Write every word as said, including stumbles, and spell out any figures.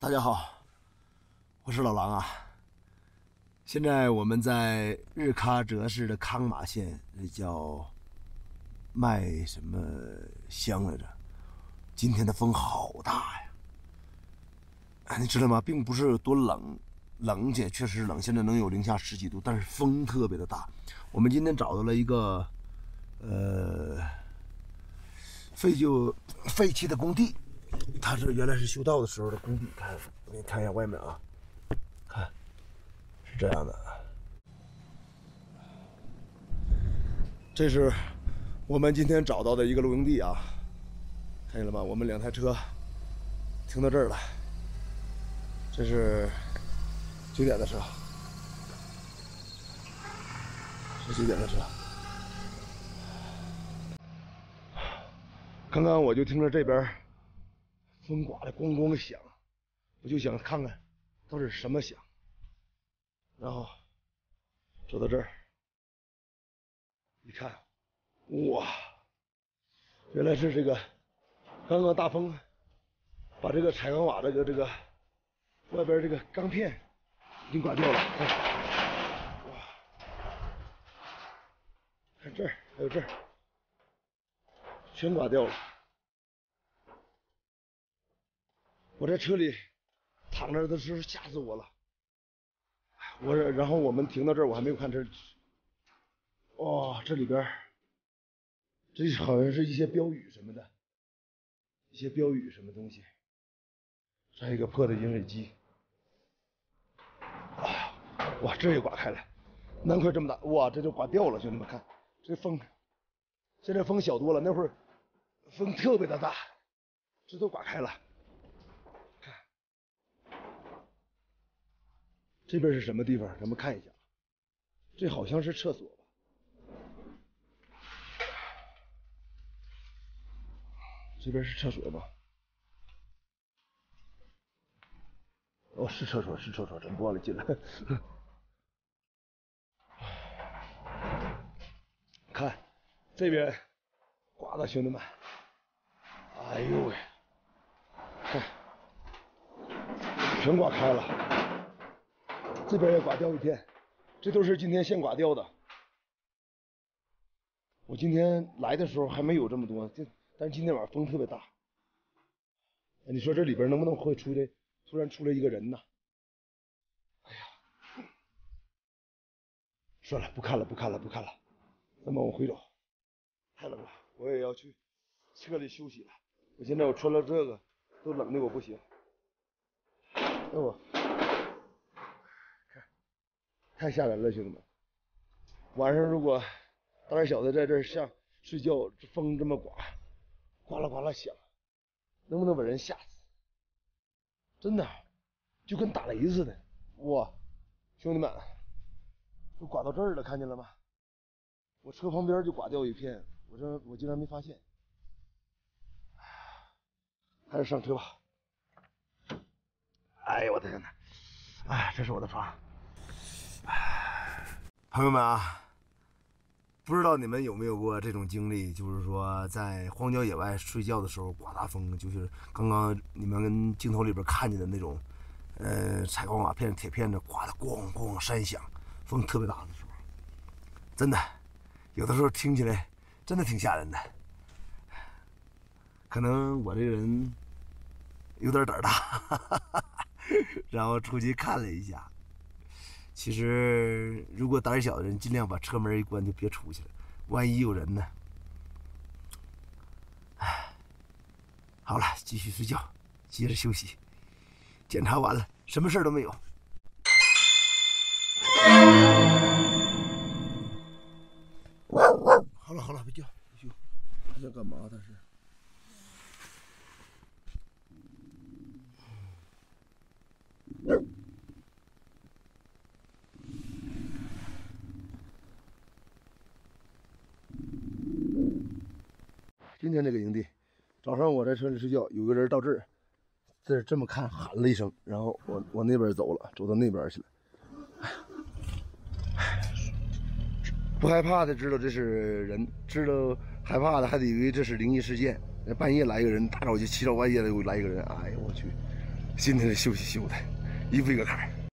大家好，我是老狼啊。现在我们在日喀则市的康马县，那叫卖什么乡来着？今天的风好大呀！哎，你知道吗？并不是有多冷，冷且确实冷，现在能有零下十几度，但是风特别的大。我们今天找到了一个呃废旧废弃的工地。 它是原来是修道的时候的工地，看，我给你看一下外面啊，看，是这样的。这是我们今天找到的一个露营地啊，看见了吗？我们两台车停到这儿了。这是九点的车，是九点的车。刚刚我就听着这边。 风刮的咣咣响，我就想看看到底是什么响，然后走到这儿，一看，哇，原来是这个刚刚大风把这个彩钢瓦这个这个外边这个钢片已经刮掉了，看，哇，看这儿还有这儿，全刮掉了。 我在车里躺着的时候吓死我了，我然后我们停到这儿，我还没有看这，哇、哦，这里边这好像是一些标语什么的，一些标语什么东西，还有一个破的饮水机，哎呀，哇，这也刮开了，难怪这么大，哇，这就刮掉了，兄弟们看，这风，现在风小多了，那会儿风特别的大，这都刮开了。 这边是什么地方？咱们看一下，这好像是厕所吧？这边是厕所吧？哦，是厕所，是厕所，真忘了进来。看，这边刮的，兄弟们，哎呦喂，看，全刮开了。 这边也刮掉一片，这都是今天现刮掉的。我今天来的时候还没有这么多，这但是今天晚上风特别大。你说这里边能不能会出来，突然出来一个人呢？哎呀，算了，不看了，不看了，不看了，那么我回走。太冷了，我也要去车里休息了。我现在我穿了这个，都冷的我不行。那我。 太吓人了，兄弟们！晚上如果大点小子在这儿上睡觉，这风这么刮，刮啦刮啦响，能不能把人吓死？真的，就跟打雷似的。哇，兄弟们，都刮到这儿了，看见了吗？我车旁边就刮掉一片，我这我竟然没发现。还是上车吧。哎呦我的天哪！哎，这是我的床。 朋友们啊，不知道你们有没有过这种经历，就是说在荒郊野外睡觉的时候刮大风，就是刚刚你们跟镜头里边看见的那种，呃，彩钢瓦片、铁片子刮得咣咣山响，风特别大的时候，真的，有的时候听起来真的挺吓人的。可能我这个人有点胆大，然后出去看了一下。 其实，如果胆小的人，尽量把车门一关，就别出去了，万一有人呢？唉，好了，继续睡觉，接着休息。检查完了，什么事都没有。好了好了，别叫，别叫，他在干嘛？他是？ 今天这个营地，早上我在车里睡觉，有个人到这儿，这这么看喊了一声，然后我我那边走了，走到那边去了。不害怕的知道这是人，知道害怕的还得以为这是灵异事件。半夜来一个人，大早就七早八夜的又来一个人，哎呦我去！ 今天这休息休的，一步一个坎儿。